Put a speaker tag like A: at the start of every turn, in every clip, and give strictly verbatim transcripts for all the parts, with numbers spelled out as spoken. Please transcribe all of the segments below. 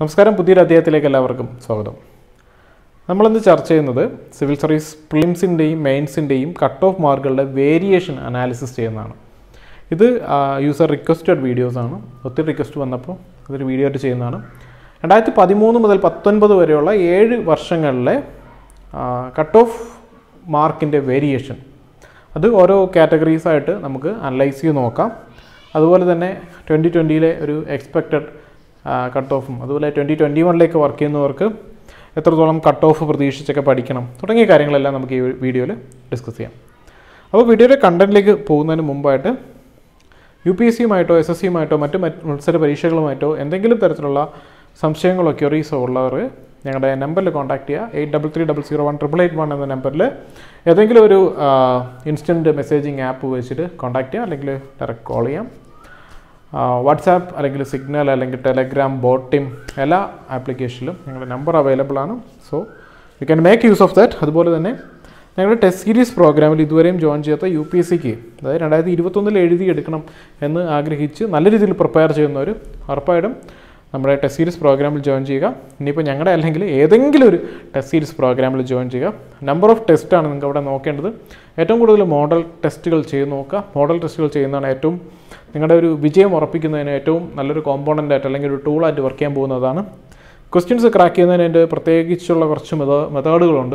A: നമസ്കാരം, പുതിയൊരു അധ്യായത്തിലേക്ക് എല്ലാവർക്കും സ്വാഗതം. നമ്മളിന്ന് ചർച്ച ചെയ്യുന്നത് സിവിൽ സർവീസ് പ്രിലിംസിൻ്റെയും മെയിൻസിൻ്റെയും കട്ട് ഓഫ് മാർക്കുകളുടെ വേരിയേഷൻ അനാലിസിസ് ചെയ്യുന്നതാണ്. ഇത് യൂസർ റിക്വസ്റ്റഡ് വീഡിയോസാണ്. ഒത്തിരി റിക്വസ്റ്റ് വന്നപ്പോൾ അതൊരു വീഡിയോ ആയിട്ട് ചെയ്യുന്നതാണ്. രണ്ടായിരത്തി പതിമൂന്ന് മുതൽ പത്തൊൻപത് വരെയുള്ള ഏഴ് വർഷങ്ങളിലെ കട്ട് ഓഫ് മാർക്കിൻ്റെ വേരിയേഷൻ അത് ഓരോ കാറ്റഗറീസായിട്ട് നമുക്ക് അനലൈസ് ചെയ്ത് നോക്കാം. അതുപോലെ തന്നെ ട്വൻറ്റി ട്വൻറ്റിയിലെ ഒരു എക്സ്പെക്റ്റഡ് കട്ട് ഓഫും അതുപോലെ ട്വൻറ്റി ട്വൻറ്റി വണ്ണിലേക്ക് വർക്ക് ചെയ്യുന്നവർക്ക് എത്രത്തോളം കട്ട് ഓഫ് പ്രതീക്ഷിച്ചൊക്കെ പഠിക്കണം തുടങ്ങിയ കാര്യങ്ങളെല്ലാം നമുക്ക് ഈ വീഡിയോയിൽ ഡിസ്കസ് ചെയ്യാം. അപ്പോൾ വീഡിയോയുടെ കണ്ടൻറ്റിലേക്ക് പോകുന്നതിന് മുമ്പായിട്ട് യു പി എസ് സിയുമായിട്ടോ എസ് എസ് സിയുമായിട്ടോ മറ്റ് മത്സര പരീക്ഷകളുമായിട്ടോ എന്തെങ്കിലും തരത്തിലുള്ള സംശയങ്ങളോ ക്വറീസോ ഉള്ളവർ ഞങ്ങളുടെ നമ്പറിൽ കോൺടാക്ട് ചെയ്യുക. Eight double three double zero one triple eight one എന്ന നമ്പറിൽ ഏതെങ്കിലും ഒരു ഇൻസ്റ്റൻറ്റ് മെസ്സേജിങ് ആപ്പ് വെച്ചിട്ട് കോൺടാക്ട് ചെയ്യുക, അല്ലെങ്കിൽ ഡയറക്റ്റ് കോൾ ചെയ്യാം. വാട്സാപ്പ് അല്ലെങ്കിൽ സിഗ്നൽ അല്ലെങ്കിൽ ടെലഗ്രാം, ബോട്ടിം എല്ലാ ആപ്ലിക്കേഷനിലും ഞങ്ങളുടെ നമ്പർ അവൈലബിൾ ആണ്. So you can make use of that. അതുപോലെ തന്നെ ഞങ്ങളുടെ ടെസ്റ്റ് സീരീസ് പ്രോഗ്രാമിൽ ഇതുവരെയും ജോയിൻ ചെയ്യാത്ത യു പി എസ് സിക്ക് അതായത് രണ്ടായിരത്തി ഇരുപത്തൊന്നിൽ എഴുതി എടുക്കണം എന്ന് ആഗ്രഹിച്ച് നല്ല രീതിയിൽ പ്രിപ്പയർ ചെയ്യുന്നവർ ഉറപ്പായിട്ടും നമ്മുടെ ടെസ്റ്റ് സീരീസ് പ്രോഗ്രാമിൽ ജോയിൻ ചെയ്യുക. ഇനിയിപ്പോൾ ഞങ്ങളുടെ അല്ലെങ്കിൽ ഏതെങ്കിലും ഒരു ടെസ്റ്റ് സീരീസ് പ്രോഗ്രാമിൽ ജോയിൻ ചെയ്യുക. നമ്പർ ഓഫ് ടെസ്റ്റാണ് നിങ്ങൾക്ക് അവിടെ നോക്കേണ്ടത്. ഏറ്റവും കൂടുതൽ മോഡൽ ടെസ്റ്റുകൾ ചെയ്ത് നോക്കുക. മോഡൽ ടെസ്റ്റുകൾ ചെയ്യുന്നതാണ് ഏറ്റവും നിങ്ങളുടെ ഒരു വിജയം ഉറപ്പിക്കുന്നതിന് ഏറ്റവും നല്ലൊരു കോമ്പോണൻ്റ് ആയിട്ട് അല്ലെങ്കിൽ ഒരു ടൂളായിട്ട് വർക്ക് ചെയ്യാൻ പോകുന്നതാണ്. ക്വസ്റ്റ്യൻസ് ക്രാക്ക് ചെയ്യുന്നതിന് പ്രത്യേകിച്ചുള്ള കുറച്ച് മെത മെത്തേഡുകളുണ്ട്.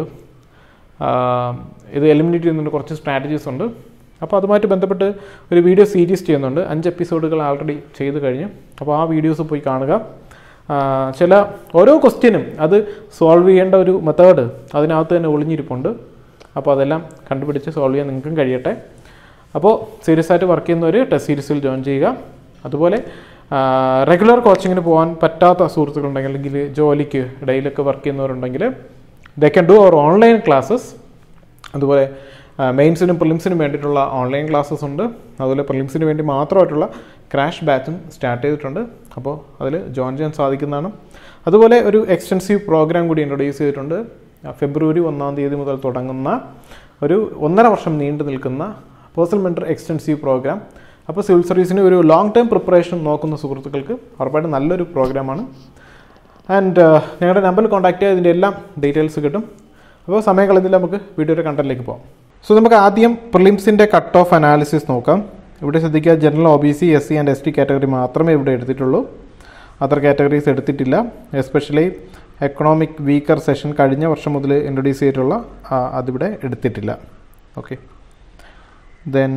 A: ഇത് എലിമിനേറ്റ് ചെയ്യുന്നതിന് കുറച്ച് സ്ട്രാറ്റജീസ് ഉണ്ട്. അപ്പോൾ അതുമായിട്ട് ബന്ധപ്പെട്ട് ഒരു വീഡിയോ സീരീസ് ചെയ്യുന്നുണ്ട്. അഞ്ച് എപ്പിസോഡുകൾ ആൾറെഡി ചെയ്ത് കഴിഞ്ഞു. അപ്പോൾ ആ വീഡിയോസ് പോയി കാണുക. ചില ഓരോ ക്വസ്റ്റ്യനും അത് സോൾവ് ചെയ്യേണ്ട ഒരു മെത്തേഡ് അതിനകത്ത് തന്നെ ഒളിഞ്ഞിരിപ്പുണ്ട്. അപ്പോൾ അതെല്ലാം കണ്ടുപിടിച്ച് സോൾവ് ചെയ്യാൻ നിങ്ങൾക്കും കഴിയട്ടെ. അപ്പോൾ സീരിയസ് ആയിട്ട് വർക്ക് ചെയ്യുന്നവർ ടെസ്റ്റ് സീരീസിൽ ജോയിൻ ചെയ്യുക. അതുപോലെ റെഗുലർ കോച്ചിങ്ങിന് പോകാൻ പറ്റാത്ത സുഹൃത്തുക്കളുണ്ടെങ്കിൽ അല്ലെങ്കിൽ ജോലിക്ക് ഇടയിലൊക്കെ വർക്ക് ചെയ്യുന്നവരുണ്ടെങ്കിൽ they can do our online classes. അതുപോലെ മെയിൻസിനും പ്രിലിംസിനും വേണ്ടിയിട്ടുള്ള ഓൺലൈൻ ക്ലാസ്സസ് ഉണ്ട്. അതുപോലെ പ്രിലിംസിന് വേണ്ടി മാത്രമായിട്ടുള്ള ക്രാഷ് ബാച്ചും സ്റ്റാർട്ട് ചെയ്തിട്ടുണ്ട്. അപ്പോൾ അതിൽ ജോയിൻ ചെയ്യാൻ സാധിക്കുന്നതാണ്. അതുപോലെ ഒരു എക്സ്റ്റൻസീവ് പ്രോഗ്രാം കൂടി ഇൻട്രൊഡ്യൂസ് ചെയ്തിട്ടുണ്ട്. ഫെബ്രുവരി ഒന്നാം തീയതി മുതൽ തുടങ്ങുന്ന ഒരു ഒന്നര വർഷം നീണ്ടു നിൽക്കുന്ന പേഴ്സണൽ മെൻറ്റർ എക്സ്റ്റൻസീവ് പ്രോഗ്രാം. അപ്പോൾ സിവിൽ സർവീസിന് ഒരു ലോങ് ടൈം പ്രിപ്പറേഷൻ നോക്കുന്ന സുഹൃത്തുക്കൾക്ക് ഉറപ്പായിട്ടും നല്ലൊരു പ്രോഗ്രാമാണ്. ആൻഡ് ഞങ്ങളുടെ നമ്പറിൽ കോൺടാക്ട് ചെയ്യുക. ഇതിൻ്റെ എല്ലാം ഡീറ്റെയിൽസ് കിട്ടും. അപ്പോൾ സമയം കളഞ്ഞില്ല, നമുക്ക് വീഡിയോയുടെ കണ്ടന്റിലേക്ക് പോകാം. സോ നമുക്ക് ആദ്യം പ്രിലിംസിൻ്റെ കട്ട് ഓഫ് അനാലിസിസ് നോക്കാം. ഇവിടെ ശ്രദ്ധിക്കുക, general, O B C, S C and S T category മാത്രമേ ഇവിടെ എടുത്തിട്ടുള്ളൂ. അതർ കാറ്റഗറീസ് എടുത്തിട്ടില്ല. എസ്പെഷ്യലി എക്കണോമിക് വീക്കർ സെഷൻ കഴിഞ്ഞ വർഷം മുതൽ ഇൻട്രൊഡ്യൂസ് ചെയ്തിട്ടുള്ള അതിവിടെ എടുത്തിട്ടില്ല. Okay, then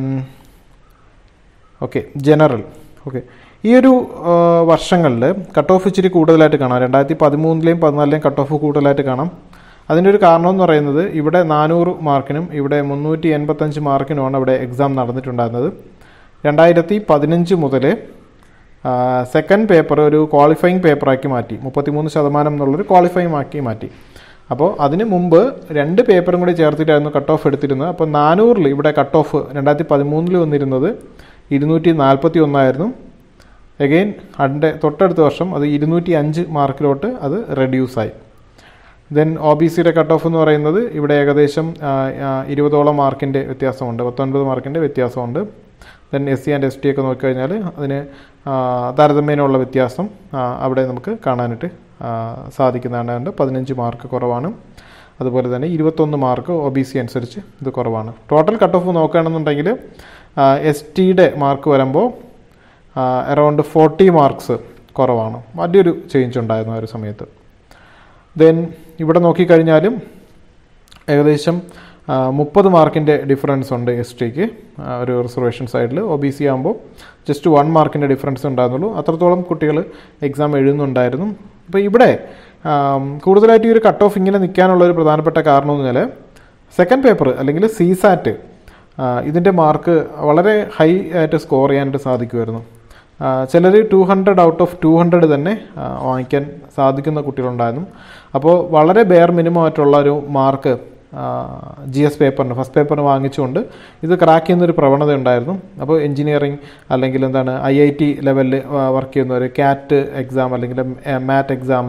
A: okay general. Okay, ഈ ഒരു വർഷങ്ങളിൽ കട്ട് ഓഫ് ഇച്ചിരി കൂടുതലായിട്ട് കാണാം. രണ്ടായിരത്തി പതിമൂന്നിലെയും പതിനാലിലെയും കട്ട് ഓഫ് കൂടുതലായിട്ട് കാണാം. അതിൻ്റെ ഒരു കാരണം എന്ന് പറയുന്നത് ഇവിടെ നാനൂറ് മാർക്കിനും ഇവിടെ മുന്നൂറ്റി എൺപത്തഞ്ച് മാർക്കിനുമാണ് ഇവിടെ എക്സാം നടന്നിട്ടുണ്ടായിരുന്നത്. രണ്ടായിരത്തി പതിനഞ്ച് മുതൽ സെക്കൻഡ് പേപ്പർ ഒരു ക്വാളിഫയിങ് പേപ്പറാക്കി മാറ്റി. മുപ്പത്തിമൂന്ന് ശതമാനം എന്നുള്ളൊരു ക്വാളിഫയിങ് ആക്കി മാറ്റി. അപ്പോൾ അതിന് മുമ്പ് രണ്ട് പേപ്പറും കൂടി ചേർത്തിട്ടായിരുന്നു കട്ട് ഓഫ് എടുത്തിരുന്നത്. അപ്പോൾ നാനൂറിൽ ഇവിടെ കട്ട് ഓഫ് രണ്ടായിരത്തി പതിമൂന്നിൽ വന്നിരുന്നത് ഇരുന്നൂറ്റി നാൽപ്പത്തി ഒന്നായിരുന്നു. എഗെയിൻ അതിൻ്റെ തൊട്ടടുത്ത വർഷം അത് ഇരുന്നൂറ്റി അഞ്ച് മാർക്കിലോട്ട് അത് റെഡ്യൂസായി. ദെൻ ഒ ബി സിയുടെ കട്ട് ഓഫ് എന്ന് പറയുന്നത് ഇവിടെ ഏകദേശം ഇരുപതോളം മാർക്കിൻ്റെ വ്യത്യാസമുണ്ട്, പത്തൊൻപത് മാർക്കിൻ്റെ വ്യത്യാസമുണ്ട്. Then S C and S T ഒക്കെ നോക്കിക്കഴിഞ്ഞാൽ അതിന് താരതമ്യേനയുള്ള വ്യത്യാസം അവിടെ നമുക്ക് കാണാനായിട്ട് സാധിക്കുന്നതാണ്. പതിനഞ്ച് മാർക്ക് കുറവാണ്. അതുപോലെ തന്നെ ഇരുപത്തൊന്ന് മാർക്ക് ഒ ബി സി അനുസരിച്ച് ഇത് കുറവാണ്. ടോട്ടൽ കട്ട് ഓഫ് നോക്കുകയാണെന്നുണ്ടെങ്കിൽ എസ് ടിയുടെ മാർക്ക് വരുമ്പോൾ അറൗണ്ട് ഫോർട്ടി മാർക്സ് കുറവാണ്. വലിയൊരു ചേഞ്ച് ഉണ്ടായിരുന്നു ആ ഒരു സമയത്ത്. ദെൻ ഇവിടെ നോക്കിക്കഴിഞ്ഞാലും ഏകദേശം മുപ്പത് മാർക്കിൻ്റെ ഡിഫറൻസ് ഉണ്ട് എസ് ടിക്ക് ഒരു റിസർവേഷൻ സൈഡിൽ. ഒ ബി സി ആകുമ്പോൾ ജസ്റ്റ് വൺ മാർക്കിൻ്റെ ഡിഫറൻസ് ഉണ്ടായിരുന്നുള്ളൂ. അത്രത്തോളം കുട്ടികൾ എക്സാം എഴുതുന്നുണ്ടായിരുന്നു. അപ്പോൾ ഇവിടെ കൂടുതലായിട്ട് ഈ ഒരു കട്ട് ഓഫ് ഇങ്ങനെ നിൽക്കാനുള്ള ഒരു പ്രധാനപ്പെട്ട കാരണം എന്ന് പറഞ്ഞാൽ സെക്കൻഡ് പേപ്പർ അല്ലെങ്കിൽ സി സാറ്റ് ഇതിൻ്റെ മാർക്ക് വളരെ ഹൈ ആയിട്ട് സ്കോർ ചെയ്യാനായിട്ട് സാധിക്കുമായിരുന്നു. ചിലർ two hundred out of two hundred തന്നെ വാങ്ങിക്കാൻ സാധിക്കുന്ന കുട്ടികളുണ്ടായിരുന്നു. അപ്പോൾ വളരെ ബെയർ മിനിമം ആയിട്ടുള്ള ഒരു മാർക്ക് ജി എസ് പേപ്പറിന് ഫസ്റ്റ് പേപ്പറിന് വാങ്ങിച്ചുകൊണ്ട് ഇത് ക്രാക്ക് ചെയ്യുന്നൊരു പ്രവണത ഉണ്ടായിരുന്നു. അപ്പോൾ എഞ്ചിനീയറിംഗ് അല്ലെങ്കിൽ എന്താണ് ഐ ഐ ടി ലെവലിൽ വർക്ക് ചെയ്യുന്നവർ കാറ്റ് എക്സാം അല്ലെങ്കിൽ മാറ്റ് എക്സാം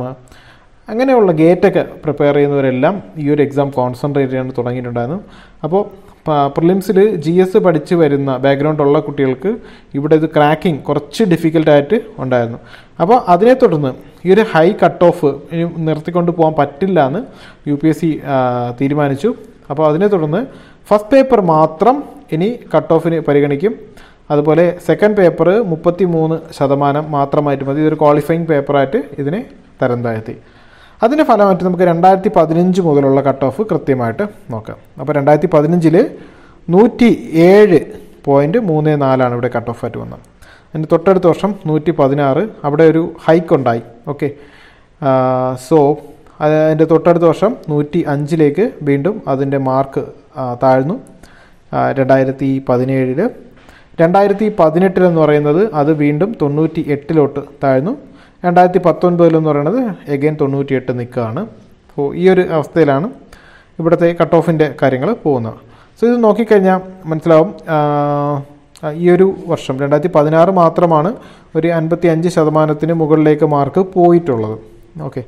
A: അങ്ങനെയുള്ള ഗേറ്റൊക്കെ പ്രിപ്പയർ ചെയ്യുന്നവരെല്ലാം ഈ ഒരു എക്സാം കോൺസെൻട്രേറ്റ് ചെയ്യാൻ തുടങ്ങിയിട്ടുണ്ടായിരുന്നു. അപ്പോൾ പ്രിലിംസിൽ ജി എസ് പഠിച്ച് വരുന്ന ബാക്ക്ഗ്രൗണ്ട് ഉള്ള കുട്ടികൾക്ക് ഇവിടെ ഇത് ക്രാക്കിംഗ് കുറച്ച് ഡിഫിക്കൽട്ടായിട്ട് ഉണ്ടായിരുന്നു. അപ്പോൾ അതിനെ തുടർന്ന് ഈ ഒരു ഹൈ കട്ട് ഓഫ് നിർത്തിക്കൊണ്ട് പോകാൻ പറ്റില്ല എന്ന് യു പി എസ് സി തീരുമാനിച്ചു. അപ്പോൾ അതിനെ തുടർന്ന് ഫസ്റ്റ് പേപ്പർ മാത്രം ഇനി കട്ട് ഓഫിന് പരിഗണിക്കും. അതുപോലെ സെക്കൻഡ് പേപ്പർ മുപ്പത്തി മൂന്ന് ശതമാനം മാത്രമായിട്ട് മതി. ഇതൊരു ക്വാളിഫയിങ് പേപ്പറായിട്ട് ഇതിനെ തരം താഴ്ത്തി. അതിൻ്റെ ഫലമായിട്ട് നമുക്ക് രണ്ടായിരത്തി പതിനഞ്ച് മുതലുള്ള കട്ട് ഓഫ് കൃത്യമായിട്ട് നോക്കാം. അപ്പോൾ രണ്ടായിരത്തി പതിനഞ്ചിൽ നൂറ്റി ഏഴ് പോയിൻറ്റ് മൂന്ന് നാലാണ് ഇവിടെ കട്ട് ഓഫ് ആയിട്ട് വന്നത്. അതിൻ്റെ തൊട്ടടുത്ത വർഷം നൂറ്റി പതിനാറ്, അവിടെ ഒരു ഹൈക്ക് ഉണ്ടായി. ഓക്കെ, സോ അതിൻ്റെ തൊട്ടടുത്ത വർഷം നൂറ്റി അഞ്ചിലേക്ക് വീണ്ടും അതിൻ്റെ മാർക്ക് താഴ്ന്നു. രണ്ടായിരത്തി പതിനേഴിൽ രണ്ടായിരത്തി പതിനെട്ടിലെന്ന് പറയുന്നത് അത് വീണ്ടും തൊണ്ണൂറ്റി എട്ടിലോട്ട് താഴ്ന്നു. രണ്ടായിരത്തി പത്തൊൻപതിലെന്ന് പറയുന്നത് എഗെയിൻ തൊണ്ണൂറ്റി എട്ട് നിൽക്കുകയാണ്. അപ്പോൾ ഈ ഒരു അവസ്ഥയിലാണ് ഇവിടുത്തെ കട്ട് ഓഫിൻ്റെ കാര്യങ്ങൾ പോകുന്നത്. സോ ഇത് നോക്കിക്കഴിഞ്ഞാൽ മനസ്സിലാവും ഈ ഒരു വർഷം രണ്ടായിരത്തി പതിനാറ് മാത്രമാണ് ഒരു അൻപത്തി അഞ്ച് ശതമാനത്തിന് മുകളിലേക്ക് മാർക്ക് പോയിട്ടുള്ളത്. ഓക്കെ,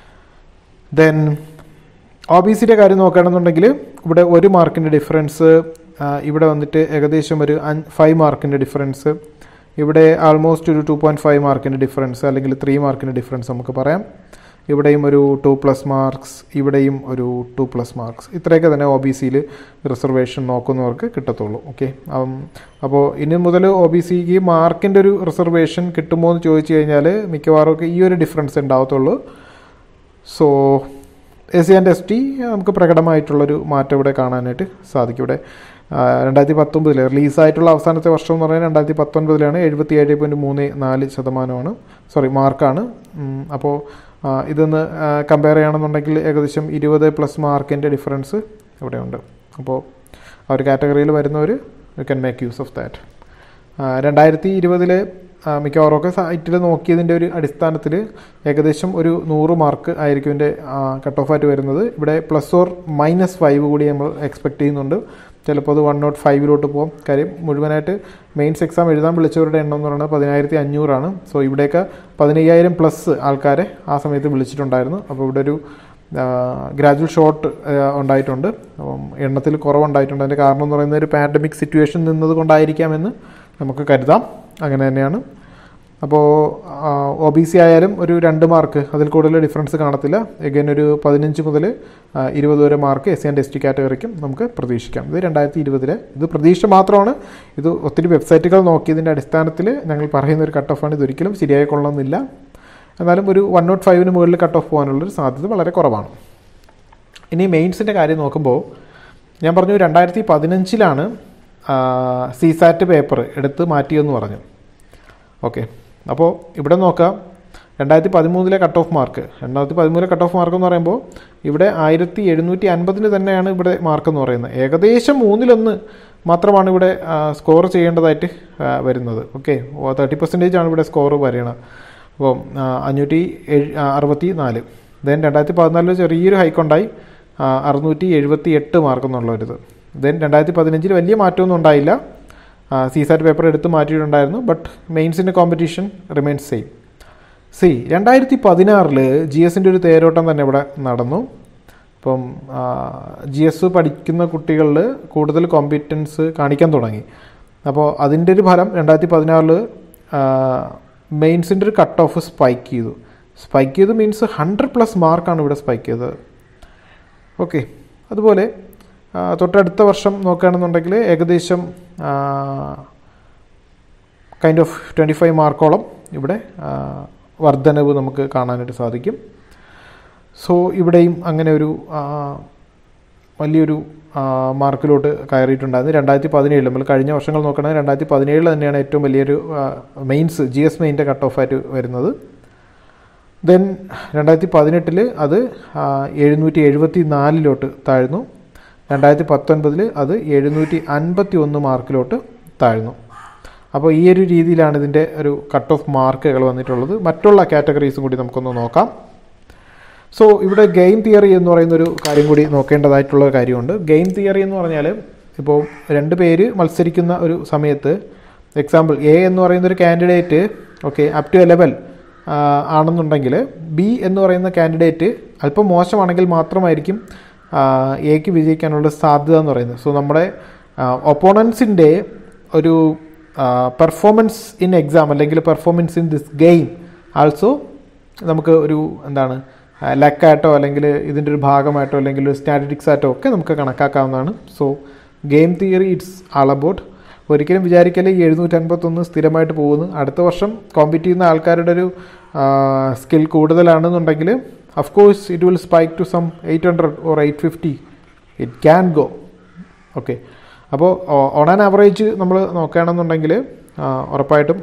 A: ദെൻ ഒ ബി സിയുടെ കാര്യം നോക്കുകയാണെന്നുണ്ടെങ്കിൽ ഇവിടെ ഒരു മാർക്കിൻ്റെ ഡിഫറൻസ്, ഇവിടെ വന്നിട്ട് ഏകദേശം ഒരു ഫൈവ് മാർക്കിൻ്റെ ഡിഫറൻസ്, ഇവിടെ ആൾമോസ്റ്റ് ഒരു ടു പോയിൻറ്റ് ഫൈവ് മാർക്കിൻ്റെ ഡിഫറൻസ് അല്ലെങ്കിൽ ത്രീ മാർക്കിൻ്റെ ഡിഫറൻസ് നമുക്ക് പറയാം. ഇവിടെയും ഒരു ടു പ്ലസ് മാർക്സ്, ഇവിടെയും ഒരു ടു പ്ലസ് മാർക്സ്. ഇത്രയൊക്കെ തന്നെ ഒ ബി സിയിൽ റിസർവേഷൻ നോക്കുന്നവർക്ക് കിട്ടത്തുള്ളൂ. ഓക്കെ, അപ്പോൾ ഇനി മുതൽ ഒ ബി സിക്ക് മാർക്കിൻ്റെ ഒരു റിസർവേഷൻ കിട്ടുമോ എന്ന് ചോദിച്ചു കഴിഞ്ഞാൽ മിക്കവാറും ഒക്കെ ഈ ഒരു ഡിഫറൻസ് ഉണ്ടാവത്തുള്ളൂ. So S C and S T നമുക്ക് പ്രകടമായിട്ടുള്ളൊരു മാറ്റം ഇവിടെ കാണാനായിട്ട് സാധിക്കും. ഇവിടെ രണ്ടായിരത്തി പത്തൊമ്പതിൽ റിലീസായിട്ടുള്ള അവസാനത്തെ വർഷം എന്ന് പറയുന്നത് രണ്ടായിരത്തി പത്തൊൻപതിലാണ് എഴുപത്തി ഏഴ് പോയിൻറ്റ് മൂന്ന് നാല് ശതമാനമാണ് സോറി മാർക്കാണ്. അപ്പോൾ ഇതൊന്ന് കമ്പയർ ചെയ്യുകയാണെന്നുണ്ടെങ്കിൽ ഏകദേശം ഇരുപത് പ്ലസ് മാർക്കിൻ്റെ ഡിഫറൻസ് ഇവിടെയുണ്ട്. അപ്പോൾ ആ ഒരു കാറ്റഗറിയിൽ വരുന്നവർ you can make use of that. രണ്ടായിരത്തി ഇരുപതിലെ മിക്കവാറുമൊക്കെ സൈറ്റിൽ നോക്കിയതിൻ്റെ ഒരു അടിസ്ഥാനത്തിൽ ഏകദേശം ഒരു നൂറ് മാർക്ക് ആയിരിക്കും ഇതിൻ്റെ കട്ട് ഓഫ് ആയിട്ട് വരുന്നത്. ഇവിടെ പ്ലസ് ഓർ മൈനസ് ഫൈവ് കൂടി നമ്മൾ എക്സ്പെക്ട് ചെയ്യുന്നുണ്ട്. ചിലപ്പോൾ അത് വൺ നോട്ട് ഫൈവിലോട്ട് പോകും. കാര്യം മുഴുവനായിട്ട് മെയിൻസ് എക്സാം എഴുതാൻ വിളിച്ചവരുടെ എണ്ണം എന്ന് പറയുന്നത് പതിനായിരത്തി അഞ്ഞൂറാണ്. സോ ഇവിടെയൊക്കെ പതിനയ്യായിരം പ്ലസ് ആൾക്കാരെ ആ സമയത്ത് വിളിച്ചിട്ടുണ്ടായിരുന്നു. അപ്പോൾ ഇവിടെ ഒരു ഗ്രാജുവൽ ഷോർട്ട് ഉണ്ടായിട്ടുണ്ട്, എണ്ണത്തിൽ കുറവുണ്ടായിട്ടുണ്ട്. അതിൻ്റെ കാരണം എന്ന് പറയുന്നത് ഒരു പാൻഡമിക് സിറ്റുവേഷൻ നിന്നത് കൊണ്ടായിരിക്കാമെന്ന് നമുക്ക് കരുതാം. അങ്ങനെ തന്നെയാണ്. അപ്പോൾ ഒ ബി സി ആയാലും ഒരു രണ്ട് മാർക്ക് അതിൽ കൂടുതൽ ഡിഫറൻസ് കാണത്തില്ല. എഗൈൻ ഒരു പതിനഞ്ച് മുതൽ ഇരുപത് വരെ mark S C and S T കാറ്റഗറിക്കും നമുക്ക് പ്രതീക്ഷിക്കാം. ഇത് രണ്ടായിരത്തി ഇരുപതിലെ ഇത് പ്രതീക്ഷ മാത്രമാണ്. ഇത് ഒത്തിരി വെബ്സൈറ്റുകൾ നോക്കിയതിൻ്റെ അടിസ്ഥാനത്തിൽ ഞങ്ങൾ പറയുന്ന ഒരു കട്ട് ഓഫാണ്. ഇതൊരിക്കലും ശരിയായി കൊള്ളണമെന്നില്ല. എന്നാലും ഒരു വൺ നോട്ട് ഫൈവിന് മുകളിൽ കട്ട് ഓഫ് പോകാനുള്ളൊരു സാധ്യത വളരെ കുറവാണ്. ഇനി മെയിൻസിൻ്റെ കാര്യം നോക്കുമ്പോൾ ഞാൻ പറഞ്ഞു രണ്ടായിരത്തി പതിനഞ്ചിലാണ് സി സാറ്റ് പേപ്പർ എടുത്ത് മാറ്റിയെന്ന് പറഞ്ഞു. ഓക്കെ, അപ്പോൾ ഇവിടെ നോക്കാം രണ്ടായിരത്തി പതിമൂന്നിലെ കട്ട് ഓഫ് മാർക്ക്. രണ്ടായിരത്തി പതിമൂന്നിലെ കട്ട് ഓഫ് മാർക്ക് എന്ന് പറയുമ്പോൾ ഇവിടെ ആയിരത്തി എഴുന്നൂറ്റി അൻപതിന് തന്നെയാണ് ഇവിടെ മാർക്ക് എന്ന് പറയുന്നത്. ഏകദേശം മൂന്നിലൊന്ന് മാത്രമാണ് ഇവിടെ സ്കോർ ചെയ്യേണ്ടതായിട്ട് വരുന്നത്. ഓക്കെ, തേർട്ടി പെർസെൻറ്റേജ് ആണ് ഇവിടെ സ്കോർ വരണം. അപ്പോൾ അഞ്ഞൂറ്റി എഴ് അറുപത്തി നാല് ദെൻ രണ്ടായിരത്തി പതിനാലിൽ ചെറിയൊരു ഹൈക്കുണ്ടായി അറുന്നൂറ്റി എഴുപത്തി എട്ട് മാർക്ക് എന്നുള്ളൊരിത്. ദെൻ രണ്ടായിരത്തി പതിനഞ്ചിൽ വലിയ മാറ്റമൊന്നും ഉണ്ടായില്ല. സി സാറ്റ് പേപ്പർ എടുത്ത് മാറ്റിയിട്ടുണ്ടായിരുന്നു. ബട്ട് മെയിൻസിൻ്റെ കോമ്പറ്റീഷൻ റിമെയിൻസ് സെയിം. സി രണ്ടായിരത്തി പതിനാറിൽ ജി എസിൻ്റെ ഒരു തേരോട്ടം തന്നെ ഇവിടെ നടന്നു. ഇപ്പം ജി എസ് പഠിക്കുന്ന കുട്ടികളിൽ കൂടുതൽ കോമ്പറ്റൻസ് കാണിക്കാൻ തുടങ്ങി. അപ്പോൾ അതിൻ്റെ ഒരു ഫലം രണ്ടായിരത്തി പതിനാറിൽ മെയിൻസിൻ്റെ ഒരു കട്ട് ഓഫ് സ്പൈക്ക് ചെയ്തു. സ്പൈക്ക് ചെയ്തു മീൻസ് ഹൺഡ്രഡ് പ്ലസ് മാർക്കാണ് ഇവിടെ സ്പൈക്ക് ചെയ്തത്. ഓക്കെ, അതുപോലെ തൊട്ടടുത്ത വർഷം നോക്കുകയാണെന്നുണ്ടെങ്കിൽ ഏകദേശം കൈൻഡ് ഓഫ് ട്വൻറ്റി ഫൈവ് മാർക്കോളം ഇവിടെ വർധനവ് നമുക്ക് കാണാനായിട്ട് സാധിക്കും. സോ ഇവിടെയും അങ്ങനെ ഒരു വലിയൊരു മാർക്കിലോട്ട് കയറിയിട്ടുണ്ടായിരുന്നു. രണ്ടായിരത്തി പതിനേഴിൽ നമ്മൾ കഴിഞ്ഞ വർഷങ്ങൾ നോക്കുകയാണെങ്കിൽ രണ്ടായിരത്തി പതിനേഴിൽ തന്നെയാണ് ഏറ്റവും വലിയൊരു മെയിൻസ് ജി എസ് മെയിൻ്റെ കട്ട് ഓഫ് ആയിട്ട് വരുന്നത്. ദെൻ രണ്ടായിരത്തി പതിനെട്ടിൽ അത് എഴുന്നൂറ്റി എഴുപത്തി നാലിലോട്ട് താഴ്ന്നു. രണ്ടായിരത്തി പത്തൊൻപതിൽ അത് എഴുന്നൂറ്റി അൻപത്തി ഒന്ന് മാർക്കിലോട്ട് താഴ്ന്നു. അപ്പോൾ ഈ ഒരു രീതിയിലാണ് ഇതിൻ്റെ ഒരു കട്ട് ഓഫ് മാർക്കുകൾ വന്നിട്ടുള്ളത്. മറ്റുള്ള കാറ്റഗറീസും കൂടി നമുക്കൊന്ന് നോക്കാം. സോ ഇവിടെ ഗെയിം തിയറി എന്ന് പറയുന്നൊരു കാര്യം കൂടി നോക്കേണ്ടതായിട്ടുള്ള കാര്യമുണ്ട്. ഗെയിം തിയറി എന്ന് പറഞ്ഞാൽ ഇപ്പോൾ രണ്ട് പേര് മത്സരിക്കുന്ന ഒരു സമയത്ത് എക്സാമ്പിൾ എ എന്ന് പറയുന്നൊരു candidate okay up to A level ആണെന്നുണ്ടെങ്കിൽ ബി എന്ന് പറയുന്ന കാൻഡിഡേറ്റ് അല്പം മോശമാണെങ്കിൽ മാത്രമായിരിക്കും എക്ക് വിജയിക്കാനുള്ള സാധ്യത എന്ന് പറയുന്നത്. സോ നമ്മുടെ ഒപ്പോണൻസിൻ്റെ ഒരു പെർഫോമൻസ് ഇൻ എക്സാം അല്ലെങ്കിൽ performance in this game also നമുക്ക് ഒരു എന്താണ് ലക്കായിട്ടോ അല്ലെങ്കിൽ ഇതിൻ്റെ ഒരു ഭാഗമായിട്ടോ അല്ലെങ്കിൽ ഒരു സ്റ്റാറ്റിസ്റ്റിക്സ് ആയിട്ടോ ഒക്കെ നമുക്ക് കണക്കാക്കാവുന്നതാണ്. So game theory it's all about. ഒരിക്കലും വിചാരിക്കല് ഈ എഴുന്നൂറ്റൻപത്തൊന്ന് സ്ഥിരമായിട്ട് പോകുന്നു. അടുത്ത വർഷം കോമ്പീറ്റ് ചെയ്യുന്ന ആൾക്കാരുടെ ഒരു സ്കിൽ കൂടുതലാണെന്നുണ്ടെങ്കിൽ of course it will spike to some eight hundred or eight fifty. It can go. Okay. അപ്പോൾ ഓൺ ആൻ ആവറേജ് നമ്മൾ നോക്കുകയാണെന്നുണ്ടെങ്കിൽ ഉറപ്പായിട്ടും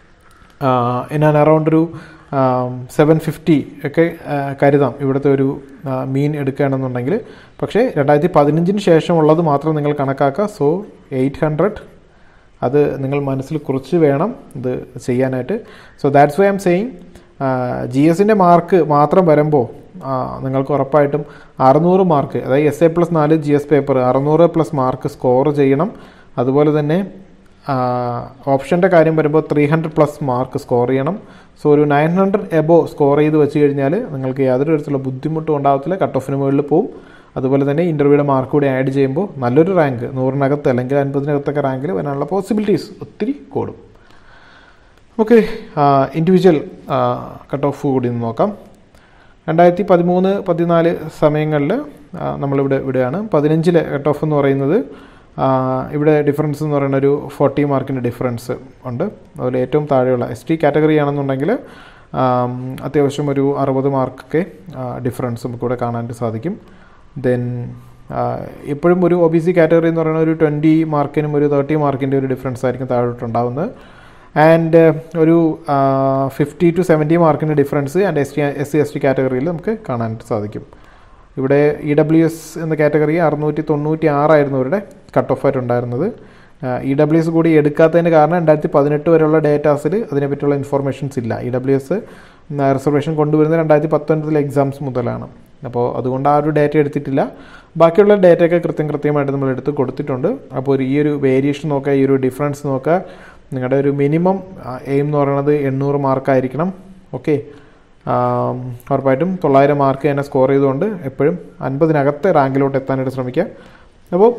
A: ഇൻ ആൻ അറൗണ്ട് ഒരു സെവൻ ഫിഫ്റ്റി ഒക്കെ കരുതാം ഇവിടുത്തെ ഒരു മീൻ എടുക്കുകയാണെന്നുണ്ടെങ്കിൽ. പക്ഷേ രണ്ടായിരത്തി പതിനഞ്ചിന് ശേഷമുള്ളത് മാത്രം നിങ്ങൾ കണക്കാക്കുക. സോ എയ്റ്റ് ഹൺഡ്രഡ് അത് നിങ്ങൾ മനസ്സിൽ കുറിച്ച് വേണം ഇത് ചെയ്യാനായിട്ട്. So that's why I'm saying G എസിൻ്റെ മാർക്ക് മാത്രം വരുമ്പോൾ നിങ്ങൾക്ക് ഉറപ്പായിട്ടും അറുന്നൂറ് മാർക്ക്, അതായത് എസ് എ പ്ലസ് നാല് ജി എസ് പേപ്പർ അറുന്നൂറ് പ്ലസ് മാർക്ക് സ്കോർ ചെയ്യണം. അതുപോലെ തന്നെ ഓപ്ഷൻ്റെ കാര്യം വരുമ്പോൾ three hundred plus mark score ചെയ്യണം. സോ ഒരു നയൻ ഹൺഡ്രഡ് എബോ സ്കോർ ചെയ്ത് വെച്ച് കഴിഞ്ഞാൽ നിങ്ങൾക്ക് യാതൊരു തരത്തിലുള്ള ബുദ്ധിമുട്ടും ഉണ്ടാകത്തില്ല. കട്ട് ഓഫിന് മുകളിൽ പോവും. അതുപോലെ തന്നെ ഇൻ്റർവ്യൂയുടെ മാർക്ക് കൂടി ആഡ് ചെയ്യുമ്പോൾ നല്ലൊരു റാങ്ക് നൂറിനകത്ത് അല്ലെങ്കിൽ അൻപതിനകത്തൊക്കെ റാങ്കിൽ വരാനുള്ള പോസിബിലിറ്റീസ് ഒത്തിരി കൂടും. ഓക്കെ, ഇൻഡിവിജ്വൽ കട്ട് ഓഫ് കൂടി നോക്കാം. രണ്ടായിരത്തി പതിമൂന്ന് പതിനാല് സമയങ്ങളിൽ നമ്മളിവിടെ ഇവിടെയാണ്. പതിനഞ്ചിലെ കട്ട് ഓഫ് എന്ന് പറയുന്നത് ഇവിടെ ഡിഫറൻസ് എന്ന് പറയുന്ന ഒരു ഫോർട്ടി മാർക്കിൻ്റെ ഡിഫറൻസ് ഉണ്ട്. അതുപോലെ ഏറ്റവും താഴെയുള്ള എസ് ടി കാറ്റഗറി ആണെന്നുണ്ടെങ്കിൽ അത്യാവശ്യം ഒരു അറുപത് മാർക്കൊക്കെ ഡിഫറൻസ് നമുക്കിവിടെ കാണാൻ സാധിക്കും. ദെൻ ഇപ്പോഴും ഒരു ഒ ബി സി കാറ്റഗറി എന്ന് പറയുന്ന ഒരു ട്വൻറ്റി മാർക്കിനും ഒരു തേർട്ടി മാർക്കിൻ്റെ ഒരു ഡിഫറൻസ് ആയിരിക്കും താഴോട്ടുണ്ടാവുന്നത്. ആൻഡ് ഒരു ഫിഫ്റ്റി ടു സെവൻറ്റി മാർക്കിൻ്റെ difference and S T S C S T കാറ്റഗറിയിൽ നമുക്ക് കാണാൻ സാധിക്കും. ഇവിടെ ഇ ഡബ്ല്യു എസ് എന്ന കാറ്റഗറി അറുന്നൂറ്റി തൊണ്ണൂറ്റി ആറായിരുന്നു അവരുടെ കട്ട് ഓഫ് ആയിട്ടുണ്ടായിരുന്നത്. ഇ ഡബ്ല്യു എസ് കൂടി എടുക്കാത്തതിന് കാരണം രണ്ടായിരത്തി പതിനെട്ട് വരെയുള്ള ഡേറ്റാസിൽ അതിനെപ്പറ്റിയുള്ള ഇൻഫോർമേഷൻസ് ഇല്ല. ഇ ഡബ്ല്യു എസ് റിസർവേഷൻ കൊണ്ടുവരുന്നത് രണ്ടായിരത്തി പത്തൊൻപതിലെ എക്സാംസ് മുതലാണ്. അപ്പോൾ അതുകൊണ്ട് ആ ഒരു ഡേറ്റ എടുത്തിട്ടില്ല. ബാക്കിയുള്ള ഡേറ്റയൊക്കെ കൃത്യം കൃത്യമായിട്ട് നമ്മൾ എടുത്ത് കൊടുത്തിട്ടുണ്ട്. അപ്പോൾ ഒരു ഈ ഒരു വേരിയേഷൻ നോക്കുക, ഈ ഒരു ഡിഫറൻസ് നോക്കുക. നിങ്ങളുടെ ഒരു മിനിമം എയിം എന്ന് പറയുന്നത് എണ്ണൂറ് മാർക്കായിരിക്കണം. ഓക്കെ, ഉറപ്പായിട്ടും തൊള്ളായിരം മാർക്ക് തന്നെ സ്കോർ ചെയ്തുകൊണ്ട് എപ്പോഴും അൻപതിനകത്തെ റാങ്കിലോട്ട് എത്താനായിട്ട് ശ്രമിക്കുക. അപ്പോൾ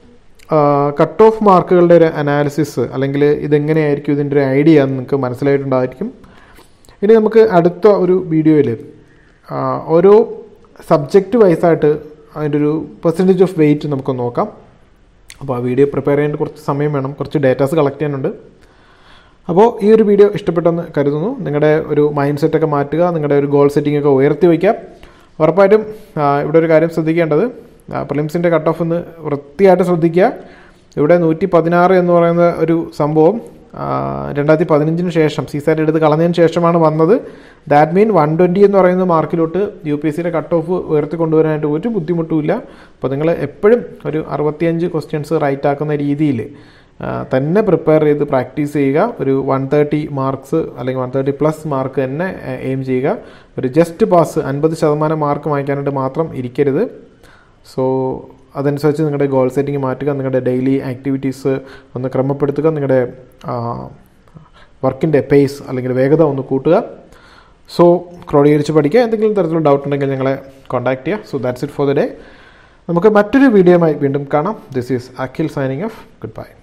A: കട്ട് ഓഫ് മാർക്കുകളുടെ ഒരു അനാലിസിസ് അല്ലെങ്കിൽ ഇതെങ്ങനെയായിരിക്കും ഇതിൻ്റെ ഒരു ഐഡിയ നിങ്ങൾക്ക് മനസ്സിലായിട്ടുണ്ടായിരിക്കും. ഇനി നമുക്ക് അടുത്ത ഒരു വീഡിയോയിൽ ഓരോ സബ്ജക്റ്റ് വൈസായിട്ട് അതിൻ്റെ ഒരു പെർസെൻറ്റേജ് ഓഫ് വെയിറ്റ് നമുക്ക് നോക്കാം. അപ്പോൾ ആ വീഡിയോ പ്രിപ്പയർ ചെയ്യാൻ കുറച്ച് സമയം വേണം, കുറച്ച് ഡേറ്റാസ് കളക്ട് ചെയ്യാനുണ്ട്. അപ്പോൾ ഈ ഒരു വീഡിയോ ഇഷ്ടപ്പെട്ടെന്ന് കരുതുന്നു. നിങ്ങളുടെ ഒരു മൈൻഡ് സെറ്റൊക്കെ മാറ്റുക, നിങ്ങളുടെ ഒരു ഗോൾ സെറ്റിംഗ് ഒക്കെ ഉയർത്തി വയ്ക്കുക. ഉറപ്പായിട്ടും ഇവിടെ ഒരു കാര്യം ശ്രദ്ധിക്കേണ്ടത്, പ്രിലിംസിൻ്റെ കട്ട് ഓഫ് ഒന്ന് വൃത്തിയായിട്ട് ശ്രദ്ധിക്കുക. ഇവിടെ നൂറ്റി പതിനാറ് എന്ന് പറയുന്ന ഒരു സംഭവം രണ്ടായിരത്തി പതിനഞ്ചിന് ശേഷം സീസാറ്റ് എടുത്ത് കളഞ്ഞതിന് ശേഷമാണ് വന്നത്. ദാറ്റ് മീൻ വൺ ട്വൻറ്റി എന്ന് പറയുന്ന മാർക്കിലോട്ട് യു പി എസ് സിയുടെ കട്ട് ഓഫ് ഉയർത്തി കൊണ്ടുവരാനായിട്ട് ഒരു ബുദ്ധിമുട്ടുമില്ല. അപ്പോൾ നിങ്ങൾ എപ്പോഴും ഒരു അറുപത്തിയഞ്ച് ക്വസ്റ്റ്യൻസ് റൈറ്റ് ആക്കുന്ന രീതിയിൽ തന്നെ പ്രിപ്പയർ ചെയ്ത് പ്രാക്ടീസ് ചെയ്യുക. ഒരു വൺ തേർട്ടി മാർക്സ് അല്ലെങ്കിൽ വൺ തേർട്ടി പ്ലസ് മാർക്ക് തന്നെ എയിം ചെയ്യുക. ഒരു ജസ്റ്റ് പാസ് അൻപത് ശതമാനം മാർക്ക് വാങ്ങിക്കാനായിട്ട് മാത്രം ഇരിക്കരുത്. സോ അതനുസരിച്ച് നിങ്ങളുടെ ഗോൾ സെറ്റിംഗ് മാറ്റുക, നിങ്ങളുടെ ഡെയിലി ആക്ടിവിറ്റീസ് ഒന്ന് ക്രമപ്പെടുത്തുക, നിങ്ങളുടെ വർക്കിൻ്റെ പേസ് അല്ലെങ്കിൽ വേഗത ഒന്ന് കൂട്ടുക. സോ ക്രോഡീകരിച്ച് പഠിക്കുക. എന്തെങ്കിലും തരത്തിലുള്ള ഡൗട്ട് ഉണ്ടെങ്കിൽ ഞങ്ങളെ കോൺടാക്ട് ചെയ്യുക. So that's it for the day. നമുക്ക് മറ്റൊരു വീഡിയോയുമായി വീണ്ടും കാണാം. This is Akhil signing off. Good by.